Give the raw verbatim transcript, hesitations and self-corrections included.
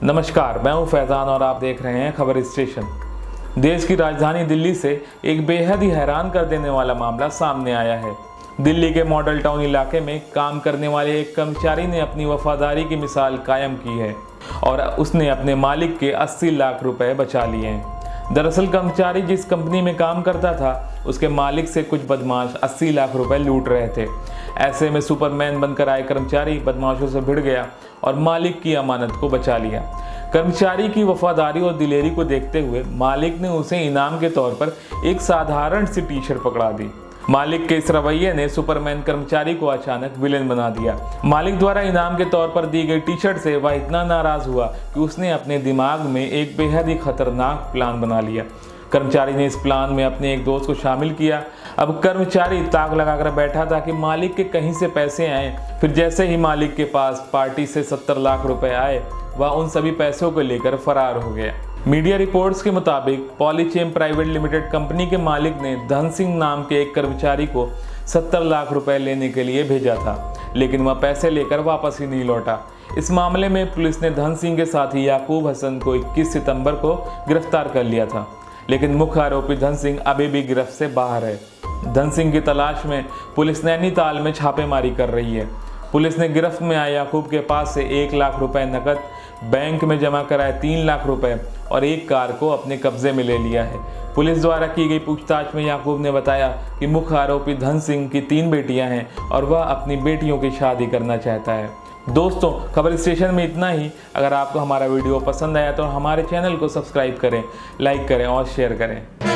नमस्कार, मैं हूं फैज़ान और आप देख रहे हैं खबर स्टेशन। देश की राजधानी दिल्ली से एक बेहद ही हैरान कर देने वाला मामला सामने आया है। दिल्ली के मॉडल टाउन इलाके में काम करने वाले एक कर्मचारी ने अपनी वफादारी की मिसाल कायम की है और उसने अपने मालिक के अस्सी लाख रुपए बचा लिए हैं। दरअसल कर्मचारी जिस कंपनी में काम करता था उसके मालिक से कुछ बदमाश अस्सी लाख रुपए लूट रहे थे। ऐसे में सुपरमैन बनकर आए कर्मचारी बदमाशों से भिड़ गया और मालिक की अमानत को बचा लिया। कर्मचारी की वफादारी और दिलेरी को देखते हुए मालिक ने उसे इनाम के तौर पर एक साधारण सी टी शर्ट पकड़ा दी। मालिक के इस रवैये ने सुपरमैन कर्मचारी को अचानक विलेन बना दिया। मालिक द्वारा इनाम के तौर पर दी गई टी शर्ट से वह इतना नाराज हुआ कि उसने अपने दिमाग में एक बेहद ही खतरनाक प्लान बना लिया। कर्मचारी ने इस प्लान में अपने एक दोस्त को शामिल किया। अब कर्मचारी ताक लगाकर बैठा था कि मालिक के कहीं से पैसे आए। फिर जैसे ही मालिक के पास पार्टी से सत्तर लाख रुपए आए, वह उन सभी पैसों को लेकर फरार हो गया। मीडिया रिपोर्ट्स के मुताबिक पॉलीचेम प्राइवेट लिमिटेड कंपनी के मालिक ने धन सिंह नाम के एक कर्मचारी को सत्तर लाख रुपए लेने के लिए भेजा था, लेकिन वह पैसे लेकर वापस ही नहीं लौटा। इस मामले में पुलिस ने धन सिंह के साथी याकूब हसन को इक्कीस सितंबर को गिरफ्तार कर लिया था, लेकिन मुख्य आरोपी धन सिंह अभी भी गिरफ्त से बाहर है। धन सिंह की तलाश में पुलिस नैनीताल में छापेमारी कर रही है। पुलिस ने गिरफ्त में आए याकूब के पास से एक लाख रुपए नकद, बैंक में जमा कराए तीन लाख रुपए और एक कार को अपने कब्जे में ले लिया है। पुलिस द्वारा की गई पूछताछ में याकूब ने बताया कि मुख्य आरोपी धन सिंह की तीन बेटियां हैं और वह अपनी बेटियों की शादी करना चाहता है। दोस्तों, खबर स्टेशन में इतना ही। अगर आपको हमारा वीडियो पसंद आया तो हमारे चैनल को सब्सक्राइब करें, लाइक करें और शेयर करें।